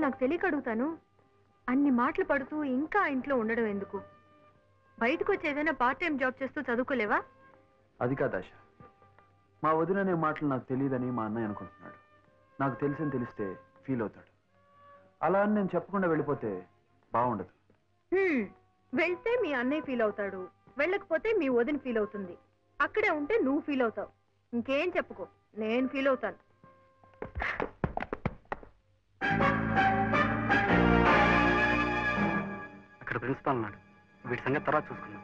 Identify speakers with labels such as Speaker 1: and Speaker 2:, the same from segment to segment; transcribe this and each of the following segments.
Speaker 1: నాకు తెలియక అడుగుతాను. అన్ని మాటలు పడుతూ ఇంకా ఇంట్లో ఉండడం ఎందుకు? బయటకు వచ్చి ఏదైనా పార్ట్ టైం జాబ్ చేస్తూ చదువుకోలేవా?
Speaker 2: అది కాదు ఆశ, మా వదిననే మాటలు నాకు తెలియదని మా అన్నయ్య అనుకుంటున్నాడు. నాకు తెలిసని తెలిస్తే ఫీల్ అవుతాడు. అలా అని నేను చెప్పకుండా వెళ్ళిపోతే బాగుండదు.
Speaker 1: వెళ్తే మీ అన్నయ్య ఫీల్ అవుతాడు, వెళ్ళకపోతే మీ వదిన ఫీల్ అవుతుంది. అక్కడే ఉంటే నువ్వు ఫీల్ అవుతావు. ఇంకేం చెప్పుకో, నేను ఫీల్ అవుతాను.
Speaker 3: అక్కడ ప్రిన్సిపాల్ ఉన్నాడు, వీటి సంగతి తర్వాత చూసుకుందాం.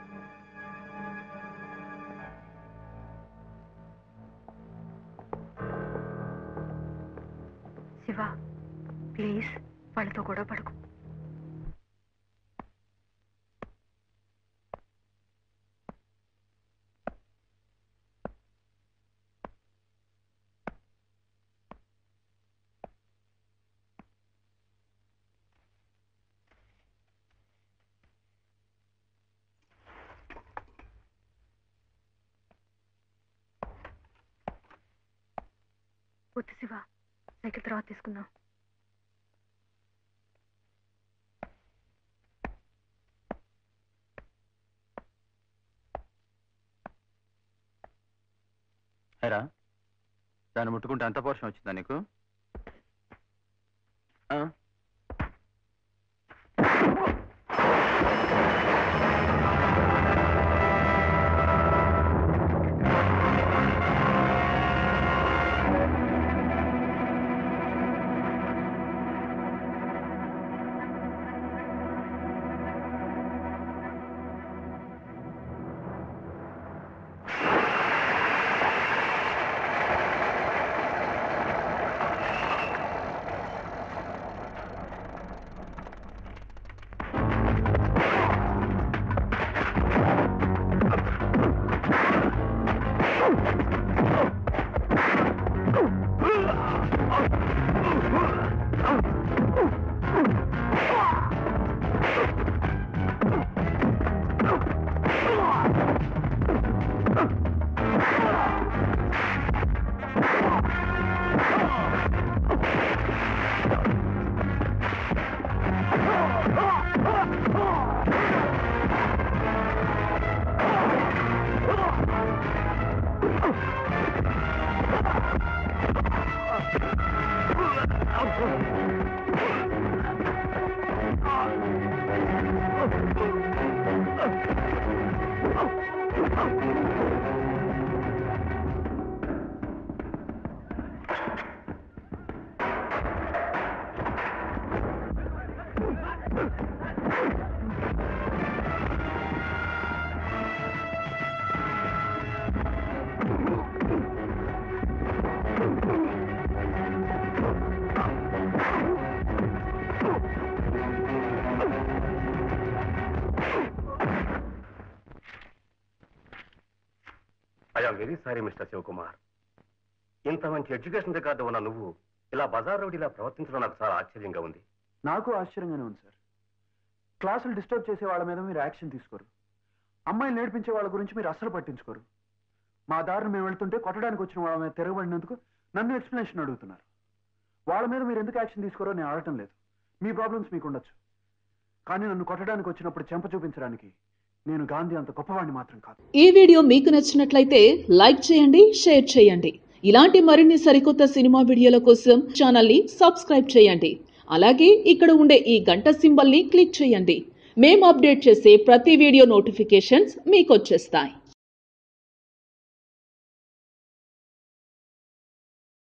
Speaker 1: శివ, ప్లీజ్ వాళ్ళతో గొడవ పడకు. వద్దు శివ, సైకిల్ తర్వాత తీసుకుందాం.
Speaker 2: హేరా, దాన్ని ముట్టుకుంటే అంత పోర్షన్ వచ్చిందా నీకు?
Speaker 3: Very sorry mister Shivakumar. ఇంత మంచి ఎడ్యుకేషన్ రికార్డు ఉన్న నువ్వు ఇలా బజార్ రోడ్ ఇలా ప్రవర్తించడం నాకు చాలా ఆశ్చర్యంగా ఉంది.
Speaker 2: నాకు ఆశ్చర్యంగానే ఉంది సార్. క్లాసులు డిస్టర్బ్ చేసే వాళ్ళ మీద మీరు యాక్షన్ తీసుకోరు, అమ్మాయిలు నేర్పించే వాళ్ళ గురించి మీరు అస్సలు పట్టించుకోరు. మా దారిని మేము వెళ్తుంటే కొట్టడానికి వచ్చిన వాళ్ళ మీద తిరగబడినందుకు నన్ను ఎక్స్ప్లెనేషన్ అడుగుతున్నారు. వాళ్ళ మీద మీరు ఎందుకు యాక్షన్ తీసుకోరో నేను అడగటం లేదు. మీ ప్రాబ్లమ్స్ మీకు ఉండొచ్చు, కానీ నన్ను కొట్టడానికి వచ్చినప్పుడు చెంప చూపించడానికి నేను గాంధీ అంత గొప్పవాడిని మాత్రం కాదు.
Speaker 4: ఈ వీడియో మీకు నచ్చినట్లయితే లైక్ చేయండి, షేర్ చేయండి. ఇలాంటి మరిన్ని సరికొత్త సినిమా వీడియోల కోసం ఛానల్ ని సబ్స్క్రైబ్ చేయండి. అలాగే ఇక్కడ ఉండే ఈ గంట సింబల్ ని క్లిక్ చేయండి. మేము అప్డేట్ చేసే ప్రతి వీడియో నోటిఫికేషన్స్ మీకు వచ్చేస్తాయి.